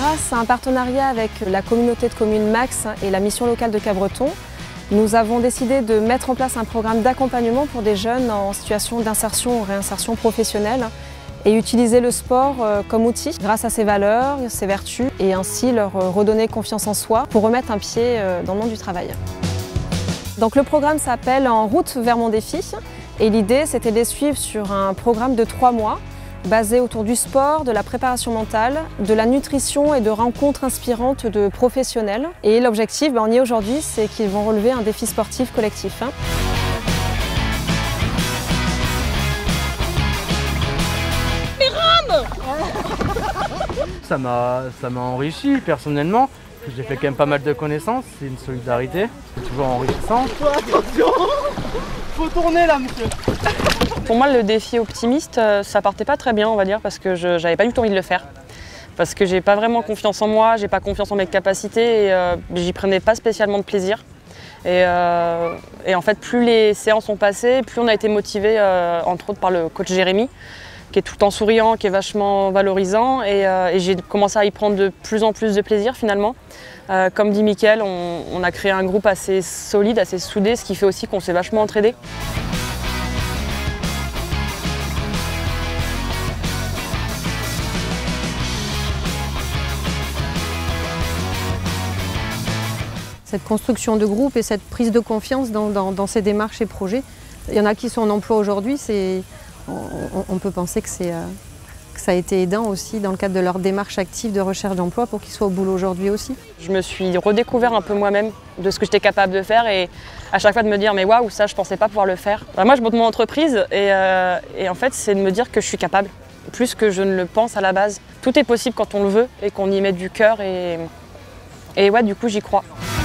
Grâce à un partenariat avec la communauté de communes Max et la mission locale de Cabreton, nous avons décidé de mettre en place un programme d'accompagnement pour des jeunes en situation d'insertion ou réinsertion professionnelle et utiliser le sport comme outil grâce à ses valeurs, ses vertus et ainsi leur redonner confiance en soi pour remettre un pied dans le monde du travail. Donc le programme s'appelle En route vers mon défi et l'idée c'était de les suivre sur un programme de 3 mois basé autour du sport, de la préparation mentale, de la nutrition et de rencontres inspirantes de professionnels. Et l'objectif, on y est aujourd'hui, c'est qu'ils vont relever un défi sportif collectif. Ça m'a enrichi personnellement. J'ai fait quand même pas mal de connaissances, c'est une solidarité, c'est toujours enrichissant. Attention, faut tourner là monsieur. Pour moi le défi optimiste, ça partait pas très bien on va dire parce que j'avais pas du tout envie de le faire. Parce que j'ai pas vraiment confiance en moi, j'ai pas confiance en mes capacités et j'y prenais pas spécialement de plaisir. Et en fait plus les séances ont passé, plus on a été motivés entre autres par le coach Jérémy, qui est tout le temps souriant, qui est vachement valorisant et j'ai commencé à y prendre de plus en plus de plaisir finalement. Comme dit Mickaël, on a créé un groupe assez solide, assez soudé, ce qui fait aussi qu'on s'est vachement entraidés. Cette construction de groupe et cette prise de confiance dans ces démarches et projets, il y en a qui sont en emploi aujourd'hui, on peut penser que ça a été aidant aussi dans le cadre de leur démarche active de recherche d'emploi pour qu'ils soient au boulot aujourd'hui aussi. Je me suis redécouvert un peu moi-même de ce que j'étais capable de faire et à chaque fois de me dire mais waouh, ça je pensais pas pouvoir le faire. Moi je monte mon entreprise et en fait c'est de me dire que je suis capable, plus que je ne le pense à la base. Tout est possible quand on le veut et qu'on y met du cœur et ouais du coup j'y crois.